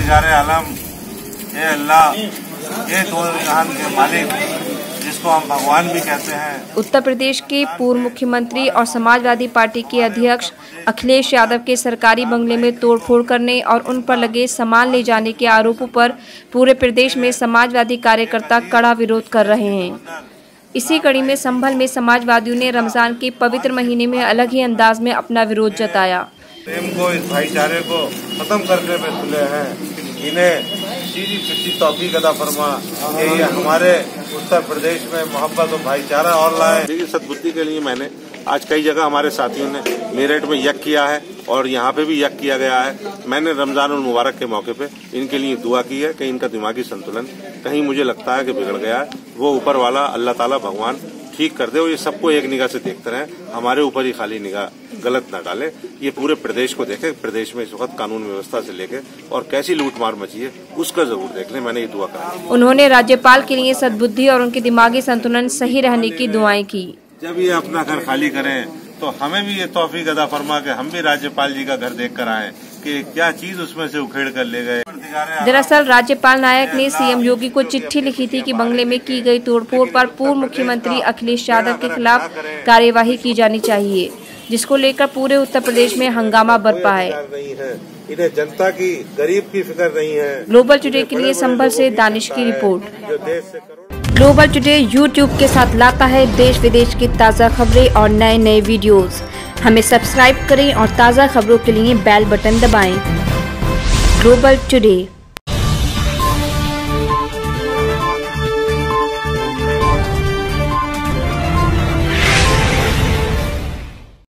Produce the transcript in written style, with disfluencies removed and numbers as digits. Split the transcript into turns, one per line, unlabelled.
परवरदिगार आलम, ये अल्लाह, ये दो जहान के मालिक, जिसको हम भगवान भी कहते हैं।
उत्तर प्रदेश के पूर्व मुख्यमंत्री और समाजवादी पार्टी के अध्यक्ष अखिलेश यादव के सरकारी बंगले में तोड़फोड़ करने और उन पर लगे सामान ले जाने के आरोपों पर पूरे प्रदेश में समाजवादी कार्यकर्ता कड़ा विरोध कर रहे हैं। इसी कड़ी में संभल में समाजवादियों ने रमजान के पवित्र महीने में अलग ही अंदाज में अपना विरोध जताया।
प्रेम को, इस भाईचारे को खत्म करने में तुले हैं। इन्हें सीधी तौफीक अता फरमा कि ये हमारे उत्तर प्रदेश में मोहब्बत और भाईचारा और लाए। देखिए, सद्बुद्धि के लिए मैंने आज कई जगह हमारे साथियों ने मेरठ में यज्ञ किया है और यहाँ पे भी यज्ञ किया गया है। मैंने रमजान उल मुबारक के मौके पे इनके लिए दुआ की है कि इनका दिमागी संतुलन कहीं मुझे लगता है कि बिगड़ गया है, वो ऊपर वाला अल्लाह ताला भगवान ठीक कर दे और ये सबको एक निगाह से देखते रहे, हमारे ऊपर ही खाली निगाह गलत न डाले। ये पूरे प्रदेश को देखे, प्रदेश में इस वक्त कानून व्यवस्था से लेके और कैसी लूटमार मची है उसका जरूर देख ले। मैंने ये दुआ करी।
उन्होंने राज्यपाल के लिए सद्बुद्धि और उनके दिमागी संतुलन सही रहने की दुआएं की।
जब ये अपना घर खाली करें तो हमें भी ये तौफीक अता फरमा के हम भी राज्यपाल जी का घर देख कर आए कि क्या चीज उसमें से उखेड़ कर ले गए।
दरअसल राज्यपाल नायक ने सीएम योगी को चिट्ठी लिखी थी कि बंगले में की गई तोड़फोड़ पर पूर्व मुख्यमंत्री अखिलेश यादव के खिलाफ कार्यवाही की जानी चाहिए, जिसको लेकर पूरे उत्तर प्रदेश में हंगामा बरपा है।
इन्हें जनता की, गरीब की फिक्र नहीं है।
ग्लोबल टुडे के लिए संभल से दानिश की रिपोर्ट। ग्लोबल टुडे यूट्यूब के साथ लाता है देश विदेश की ताज़ा खबरें और नए नए वीडियोस। हमें सब्सक्राइब करें और ताज़ा खबरों के लिए बेल बटन दबाएं। Global today.